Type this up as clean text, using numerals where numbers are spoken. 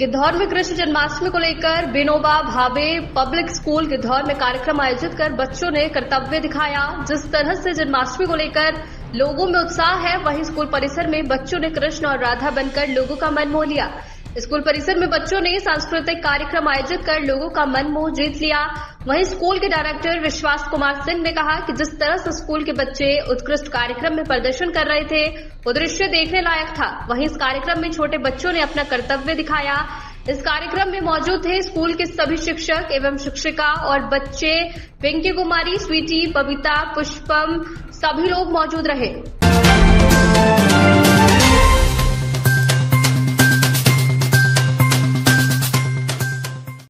गिद्धौर में कृष्ण जन्माष्टमी को लेकर बिनोबा भावे पब्लिक स्कूल गिद्धौर में कार्यक्रम आयोजित कर बच्चों ने कर्तव्य दिखाया। जिस तरह से जन्माष्टमी को लेकर लोगों में उत्साह है, वहीं स्कूल परिसर में बच्चों ने कृष्ण और राधा बनकर लोगों का मन मोह लिया। स्कूल परिसर में बच्चों ने सांस्कृतिक कार्यक्रम आयोजित कर लोगों का मन मोह जीत लिया। वहीं स्कूल के डायरेक्टर विश्वास कुमार सिंह ने कहा कि जिस तरह से स्कूल के बच्चे उत्कृष्ट कार्यक्रम में प्रदर्शन कर रहे थे, वो दृश्य देखने लायक था। वहीं इस कार्यक्रम में छोटे बच्चों ने अपना कर्तव्य दिखाया। इस कार्यक्रम में मौजूद थे स्कूल के सभी शिक्षक एवं शिक्षिका और बच्चे। पिंकी कुमारी, स्वीटी, बबीता, पुष्पम, सभी लोग मौजूद रहे।